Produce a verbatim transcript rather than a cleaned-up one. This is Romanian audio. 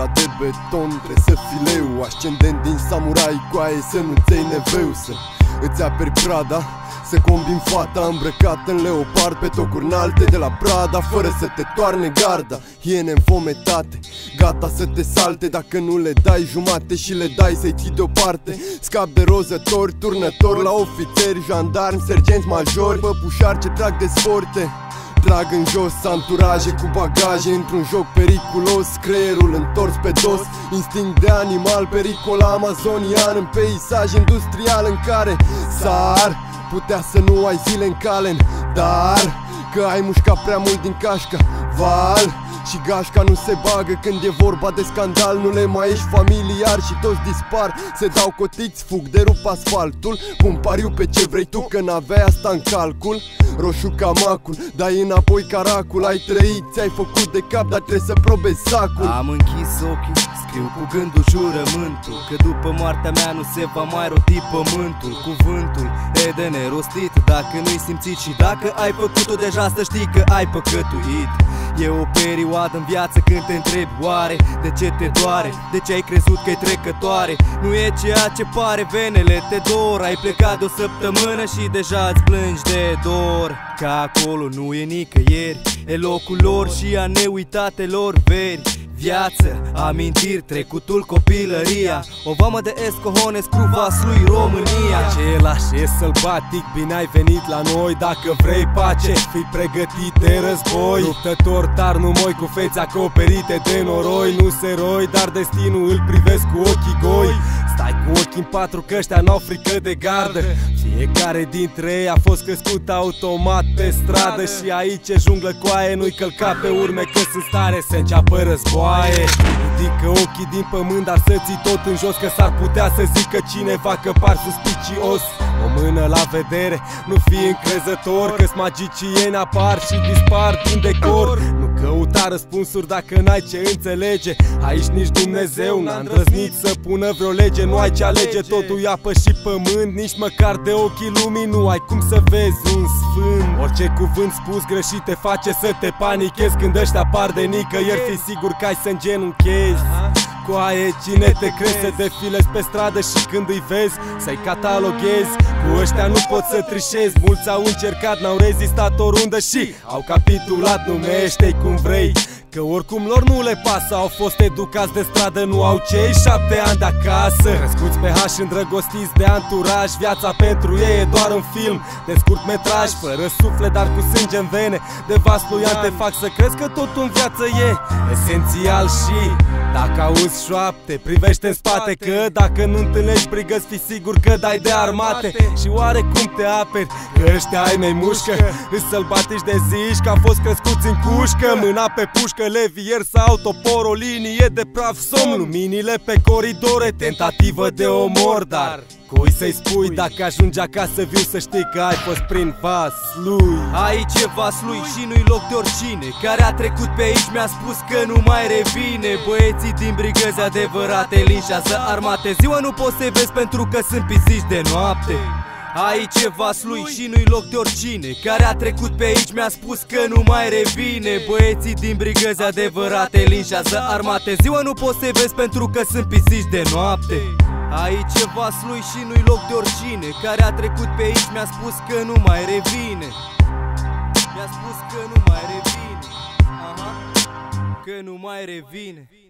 la de beton, trebuie să fileu, ascendent din samurai, coaie să nu ți-ai neveu, să îți aperi prada, să combin fata îmbrăcată în leopard pe tocuri înalte de la Prada, fără să te toarne garda. Hiene înfometate, gata să te salte dacă nu le dai jumate și le dai să-i ții deoparte. Scap de rozători, turnători la ofițeri, jandarmi, sergenți majori, păpușari ce trag de sforte. Trag în jos anturaje cu bagaje într-un joc periculos, creierul întors pe dos, instinct de animal, pericol amazonian în peisaj industrial în care s-ar putea să nu ai zile în calen, dar că ai mușcat prea mult din cașca val și gașca nu se bagă când e vorba de scandal. Nu le mai ești familiar și toți dispar, se dau cotiți, fug de rup asfaltul, pun pariu pe ce vrei tu că n-aveai asta în calcul. Roșu ca macul, dai înapoi caracul, ai trăit, ți-ai făcut de cap, dar trebuie să probezi sacul. Am închis ochii, scriu cu gândul jurământul că după moartea mea nu se va mai roti pământul. Cuvântul e de nerostit dacă nu-i simțit și dacă ai făcut-o deja să știi că ai păcătuit. E o perioadă în viață când te întrebi oare de ce te doare, de ce ai crezut că e trecătoare. Nu e ceea ce pare, venele te dor, ai plecat de o săptămână și deja îți plângi de dor. Că acolo nu e nicăieri, e locul lor și a neuitatelor veri. Viață, amintiri, trecutul, copilăria, o vamă de escohones cu vaslui România. Același e sălbatic, bine ai venit la noi. Dacă vrei pace, fii pregătit de război. Luptător tar numoi cu fețe acoperite de noroi. Nu seroi, dar destinul îl privesc cu ochii goi. Stai cu ochii în patru că ăștia n-au frică de gardă. Fiecare dintre ei a fost crescut automat pe stradă și aici e junglă coaie, nu-i călca pe urme că sunt stare să înceapă războaie. Ridică ochii din pământ, dar să ții tot în jos, că s-ar putea să zică cineva că par suspicios. O mână la vedere, nu fii încrezător, că-s magicieni apar și dispar din decor. Nu căuta răspunsuri dacă n-ai ce înțelege, aici nici Dumnezeu n-a îndrăznit să pună vreo lege. Nu ai ce alege, totul e apă și pământ, nici măcar de ochii lumii nu ai cum să vezi un sfânt. Orice cuvânt spus greșit te face să te panichezi, când ăștia apar de nicăieri, fii sigur că ai să îngenunchezi. Coaie, cine te crezi să defilezi pe stradă și când îi vezi să-i cataloghezi? Cu ăștia nu poți să trișezi, mulți au încercat, n-au rezistat o rundă și au capitulat, numește-i cum vrei, că oricum lor nu le pasă. Au fost educați de stradă, nu au cei șapte ani de acasă. Crescuți pe haș, îndrăgostiți de anturaj, viața pentru ei e doar un film de scurt metraj, fără suflet, dar cu sânge în vene. De vasluian te fac să crezi că totul în viață e esențial și dacă auzi șoapte, privește în spate, că dacă nu întâlnești brigăți, fii sigur că dai de armate. Și oare cum te aperi? Că ăștia ai mei mușcă, îți sălbatici de zici că au fost crescuți în cușcă. Mâna pe pușcă, levier sau topor, o linie de praf, somn, luminile pe coridore, tentativă de omor. Dar cui să-i spui dacă ajungi acasă viu, să știi că ai fost prin vaslui. Aici e vaslui și nu-i loc de oricine, care a trecut pe aici mi-a spus că nu mai revine. Băieții din brigăzi adevărate linșează armate, ziua nu poți să-i vezi pentru că sunt pisici de noapte. Aici e vaslui și nu-i loc de oricine, care a trecut pe aici mi-a spus că nu mai revine. Băieții din brigăzi adevărate linșează armate, ziua nu poți să-i vezi pentru că sunt pisici de noapte. Aici e vaslui și nu-i loc de oricine, care a trecut pe aici mi-a spus că nu mai revine. Mi-a spus că nu mai revine, aha, că nu mai revine.